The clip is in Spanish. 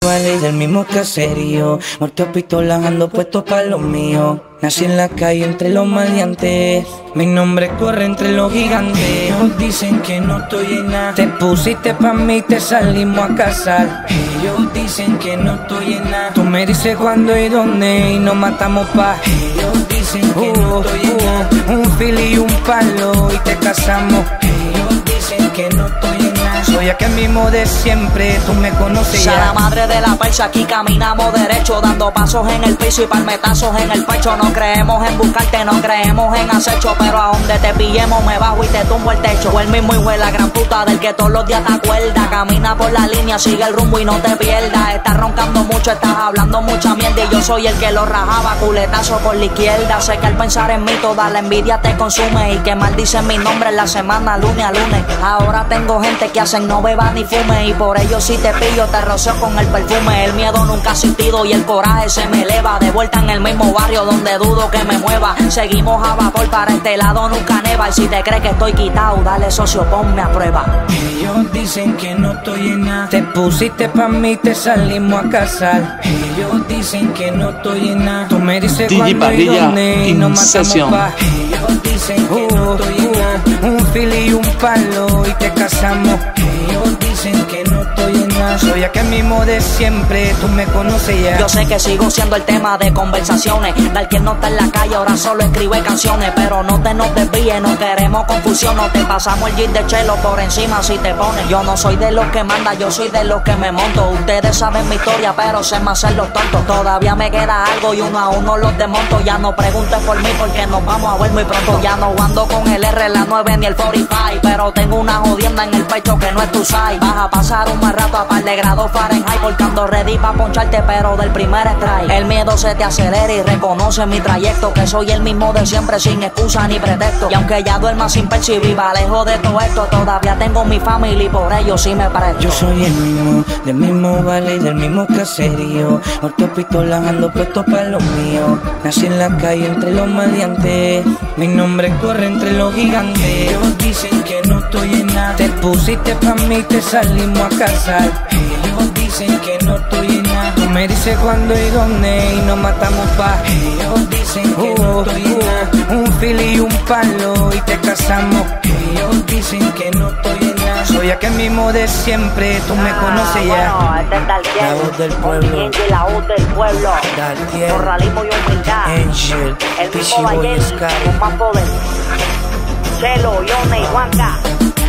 Vale, del mismo caserío, muerto a pistola, ando puesto pa' lo mío. Nací en la calle entre los maleantes, mi nombre corre entre los gigantes. Ellos dicen que no estoy en nada, te pusiste pa' mí, te salimos a casar. Ellos dicen que no estoy en nada, tú me dices cuándo y dónde y nos matamos pa'. Ellos dicen que no estoy en nada, un fili y un palo y te casamos. Ellos dicen que no estoy en nada, soy aquel mismo de siempre, tú me conoces ya. La madre de la persa, aquí caminamos derecho, dando pasos en el piso y palmetazos en el pecho. No creemos en buscarte, no creemos en acecho, pero a donde te pillemos me bajo y te tumbo el techo. O el mismo hijo de la gran puta del que todos los días te acuerdas. Camina por la línea, sigue el rumbo y no te pierdas. Estás roncando mucho, estás hablando mucha mierda y yo soy el que lo rajaba, culetazo por la izquierda. Sé que al pensar en mí toda la envidia te consume y que maldicen mi nombre en la semana, lunes a lunes. Ahora tengo gente que hacen no beba ni fume y por ello si te pillo te roceo con el perfume. El miedo nunca ha existido y el coraje se me eleva. De vuelta en el mismo barrio donde dudo que me mueva. Seguimos a vapor, para este lado nunca neva. Y si te crees que estoy quitado, dale socio, ponme a prueba. Ellos dicen que no estoy en nada, te pusiste pa' mí, te salimos a casar. Ellos dicen que no estoy en nada, tú me dices cuándo y dónde y nos matamos pa'. Ellos dicen que no estoy en nada, un fili y un palo y te casamos. Ellos dicen que no estoy en nada, soy aquel mismo de siempre, tú me conoces ya. Yo sé que sigo siendo el tema de conversaciones, del que no está en la calle ahora solo escribe canciones. Pero no te nos desvíes, no queremos confusión, no te pasamos el jeep de chelo por encima si te pones. Yo no soy de los que manda, yo soy de los que me monto. Ustedes saben mi historia pero sé más ser los tontos. Todavía me queda algo y uno a uno los desmonto. Ya no preguntes por mí porque nos vamos a ver muy pronto. Ya no ando con el R, la 9 ni el 45, pero tengo una jodienda en el pecho que no es tu size. Vas a pasar un mal rato a par de grados Fahrenheit, porque ando ready pa' poncharte pero del primer strike. El miedo se te acelera y reconoce mi trayecto, que soy el mismo de siempre sin excusa ni pretexto. Y aunque ya duerma sin percibir, lejos de todo esto, todavía tengo mi familia y por ello sí me presto. Yo soy el mismo, del mismo vale y del mismo caserío, muerto a pistola, ando puesto pa' lo mío. Nací en la calle entre los maleantes, mi nombre corre entre los gigantes. Ellos dicen que no estoy en nada, te pusiste pa' mí, te salimos a casar. Ellos dicen que no estoy en nada, tú me dices cuándo y dónde y nos matamos pa'. Ellos dicen que no estoy en nada, un fili y un palo y te casamos. Ellos dicen que no estoy en nada, soy aquel mismo de siempre, tú me conoces ya. Bueno, este es Daltiel, la voz del pueblo, y la voz del pueblo, Daltiel, corralismo y humildad, Angel, el Pichi mismo Boy Valle Sky, con más poder, Chelo, Yone y Juanca.